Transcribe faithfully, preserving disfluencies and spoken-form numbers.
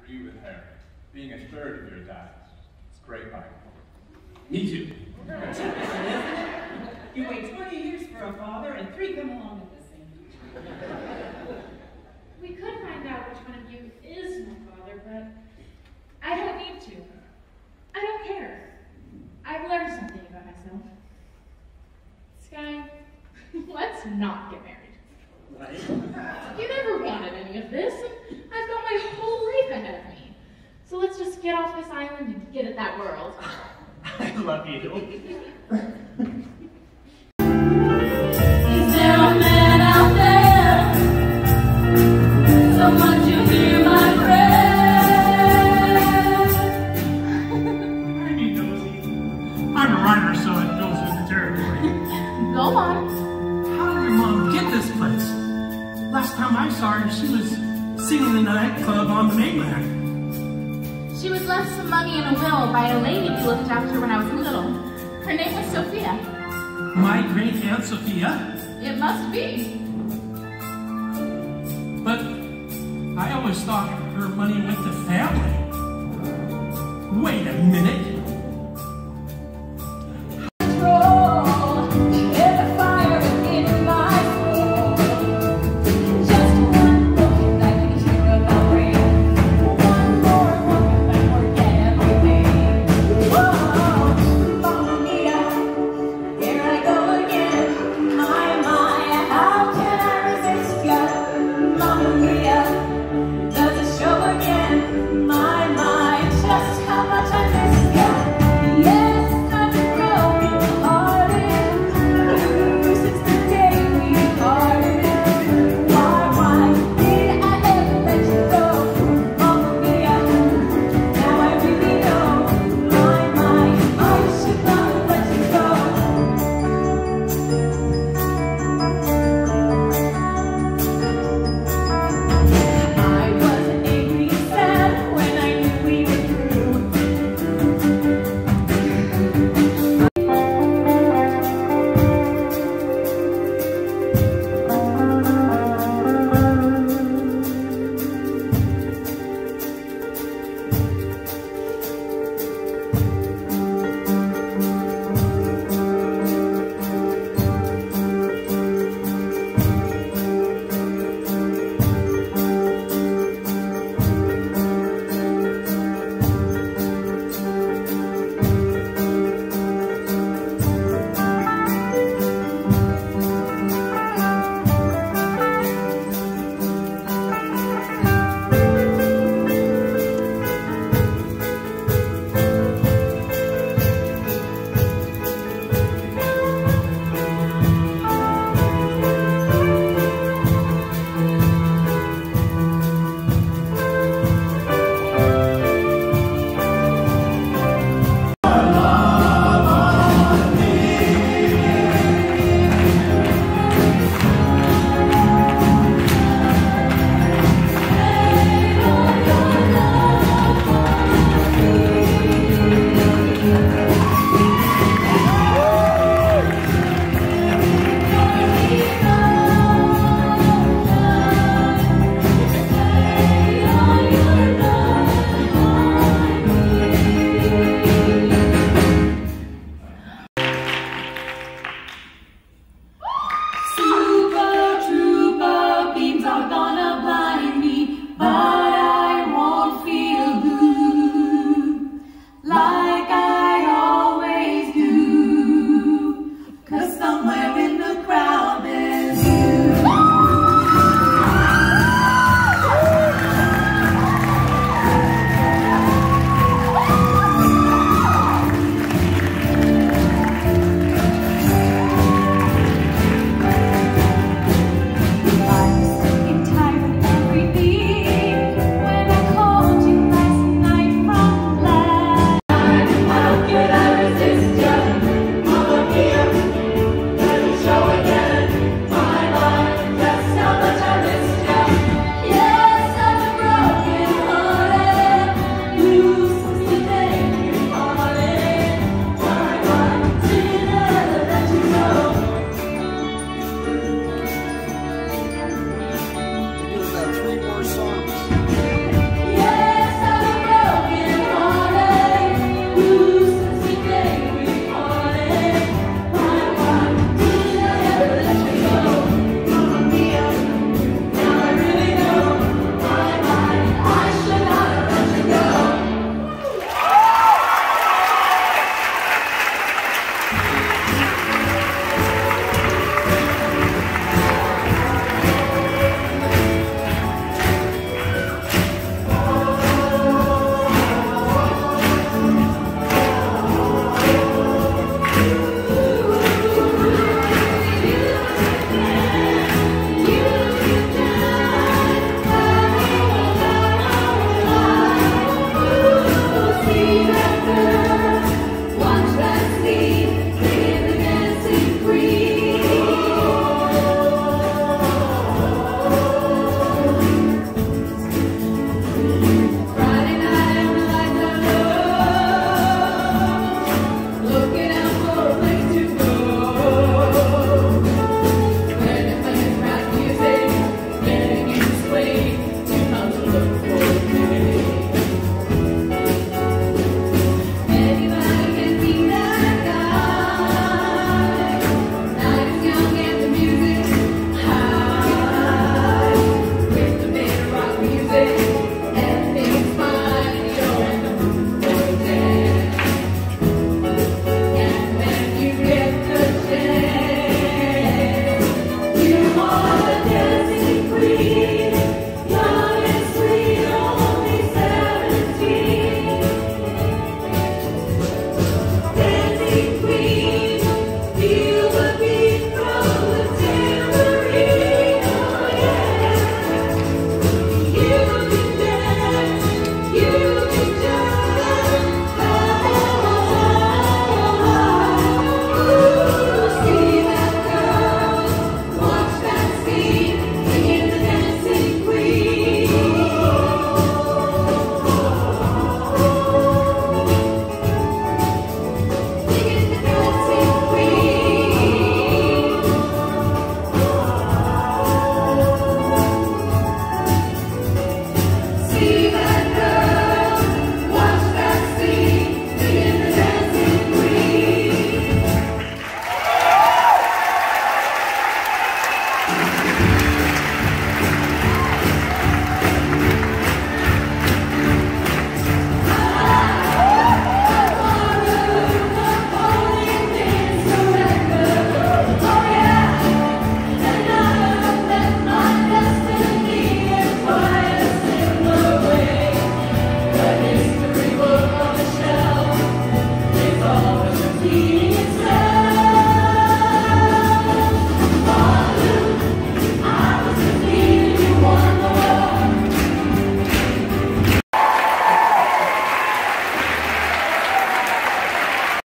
you with Harry. Being a third of your dad. It's great life. Me too. You wait twenty years for a father, and three come along at the same time. We could find out which one of you is my father, but I don't need to. I don't care. I've learned something about myself. Sky, let's not get married. What? You never wanted any of this, and I've got my whole life ahead of me. So let's just get off this island and get at that world. I love you. Is there a man out there? Someone to hear my prayer. I need Nosy. I'm a writer, so it goes with the territory. Go on. How did your mom get this place? Last time I saw her, she was singing in a nightclub on the mainland. She was left some money in a will by a lady who looked after her when I was little. Her name was Sophia. My great aunt Sophia? It must be. But I always thought her money went to family. Wait a minute. Does it show again? My mind, just how much I miss you. Be